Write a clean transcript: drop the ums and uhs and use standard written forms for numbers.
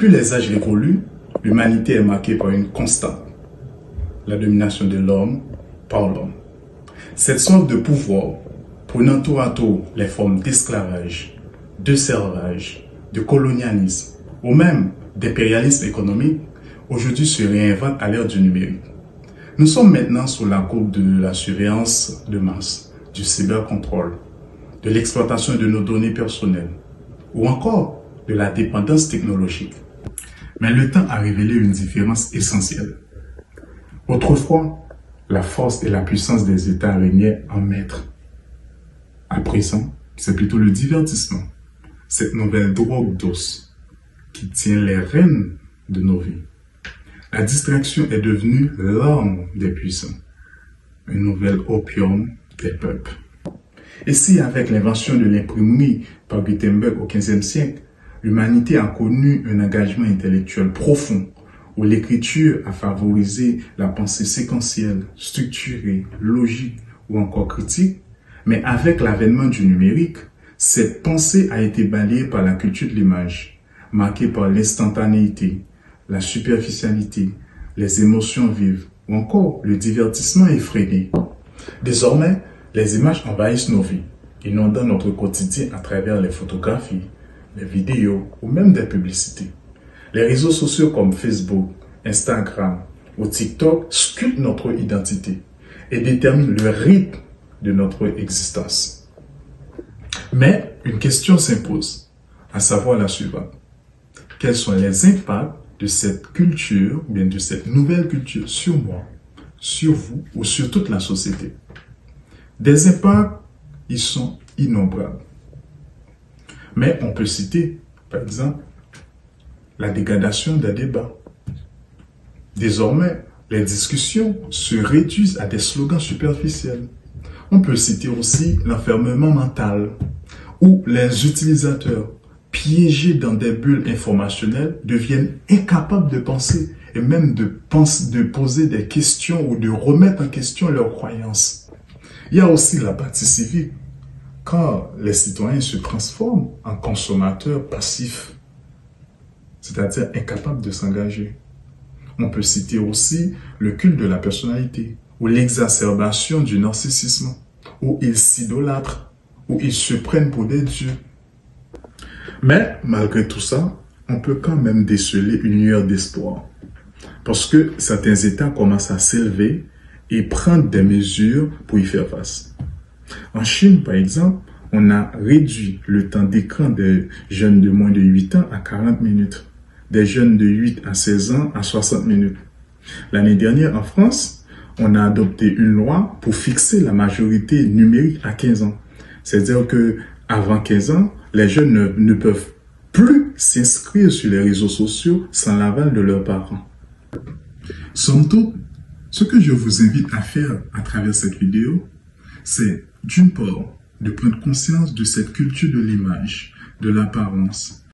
Depuis les âges révolus, l'humanité est marquée par une constante, la domination de l'homme par l'homme. Cette sorte de pouvoir, prenant tour à tour les formes d'esclavage, de servage, de colonialisme ou même d'impérialisme économique, aujourd'hui se réinvente à l'ère du numérique. Nous sommes maintenant sous la coupe de la surveillance de masse, du cybercontrôle, de l'exploitation de nos données personnelles ou encore de la dépendance technologique. Mais le temps a révélé une différence essentielle. Autrefois, la force et la puissance des États régnaient en maître. À présent, c'est plutôt le divertissement, cette nouvelle drogue douce qui tient les rênes de nos vies. La distraction est devenue l'arme des puissants, un nouvel opium des peuples. Et si avec l'invention de l'imprimerie par Gutenberg au XVe siècle, l'humanité a connu un engagement intellectuel profond, où l'écriture a favorisé la pensée séquentielle, structurée, logique ou encore critique, mais avec l'avènement du numérique, cette pensée a été balayée par la culture de l'image, marquée par l'instantanéité, la superficialité, les émotions vives ou encore le divertissement effréné. Désormais, les images envahissent nos vies, inondant notre quotidien à travers les photographies, les vidéos ou même des publicités. Les réseaux sociaux comme Facebook, Instagram ou TikTok sculptent notre identité et déterminent le rythme de notre existence. Mais une question s'impose, à savoir la suivante. Quels sont les impacts de cette culture, bien de cette nouvelle culture sur moi, sur vous ou sur toute la société? Des impacts, ils sont innombrables. Mais on peut citer, par exemple, la dégradation des débats. Désormais, les discussions se réduisent à des slogans superficiels. On peut citer aussi l'enfermement mental, où les utilisateurs, piégés dans des bulles informationnelles, deviennent incapables de penser et même de poser des questions ou de remettre en question leurs croyances. Il y a aussi la partie civique, quand les citoyens se transforment en consommateurs passifs, c'est-à-dire incapables de s'engager. On peut citer aussi le culte de la personnalité, ou l'exacerbation du narcissisme, où ils s'idolâtrent, où ils se prennent pour des dieux. Mais malgré tout ça, on peut quand même déceler une lueur d'espoir, parce que certains États commencent à s'élever et prendre des mesures pour y faire face. En Chine, par exemple, on a réduit le temps d'écran des jeunes de moins de 8 ans à 40 minutes, des jeunes de 8 à 16 ans à 60 minutes. L'année dernière, en France, on a adopté une loi pour fixer la majorité numérique à 15 ans. C'est-à-dire que avant 15 ans, les jeunes ne peuvent plus s'inscrire sur les réseaux sociaux sans l'aval de leurs parents. Somme toute, ce que je vous invite à faire à travers cette vidéo, c'est d'une part de prendre conscience de cette culture de l'image, de l'apparence,